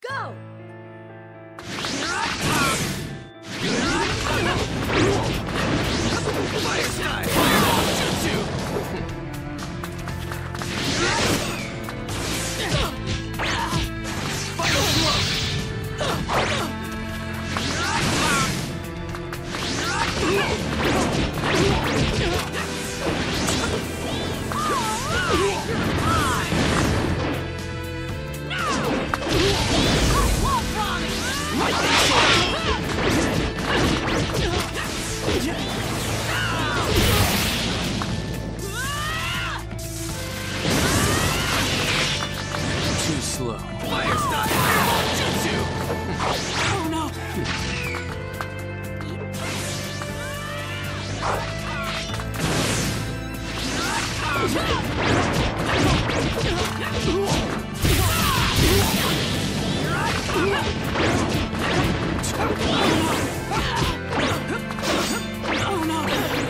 Go! Fire style! Jutsu! Final blow! Too slow. Fire style! Jutsu! Oh no! Oh no!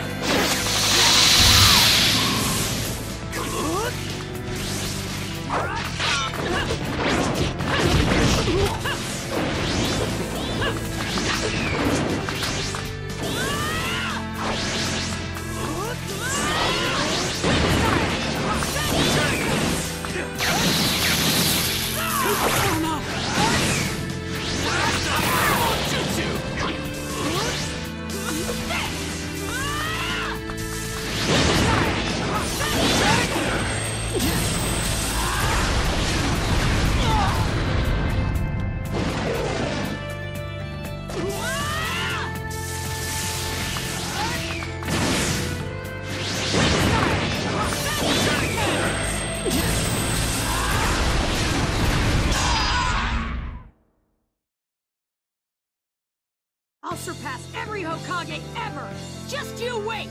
I'll surpass every Hokage ever! Just you wait!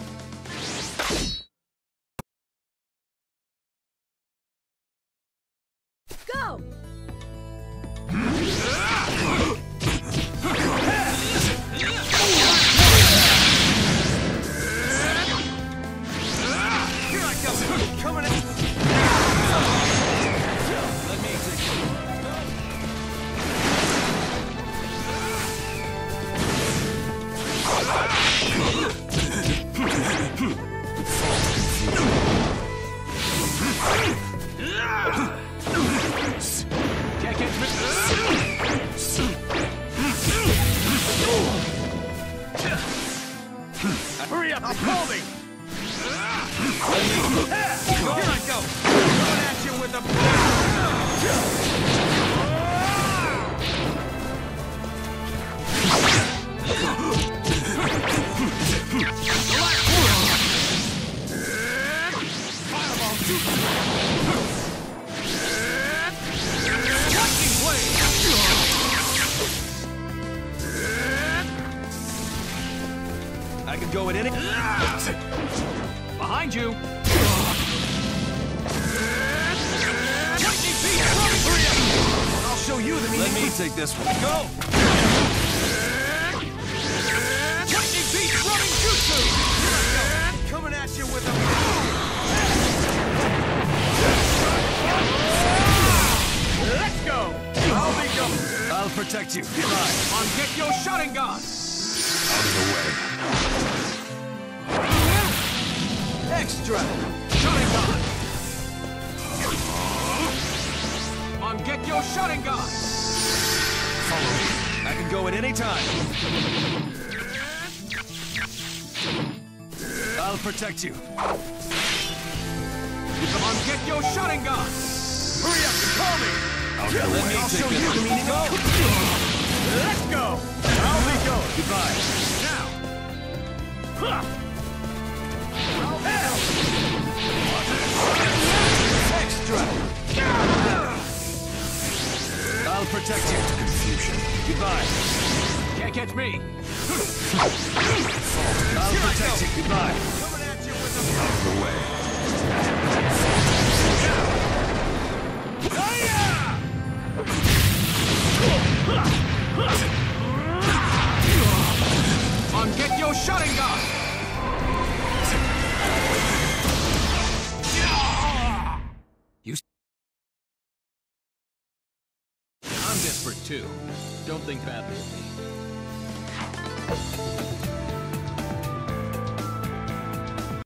Go! Here I come! Coming in! Let me take it. Can't catch me. Hurry up! I'm holding! Here I go! Coming at you with Fireball! Lightning blade! I can go at any. Behind you. Lightning beat! Hurry up! I'll show you the meaning. Let me take this one. Go! Lightning beat! Running jutsu! Here I go! Coming at you with a. Let's go! I'll be going. I'll protect you. Goodbye. On Gekyo Sharingan. Out of the way. Extra! Sharingan! On Gekyo Sharingan! Follow me. I can go at any time. I'll protect you. On Gekyo Sharingan! Hurry up and call me! I'll show you the meaning of. Let's go! I'll be going. Goodbye. Now! Extra! I'll protect you. Confusion. Goodbye. Can't catch me. I'll protect you. Goodbye. Coming at you with a. Out of the way. On Gekyo Sharingan! You. I'm desperate too. Don't think badly of me.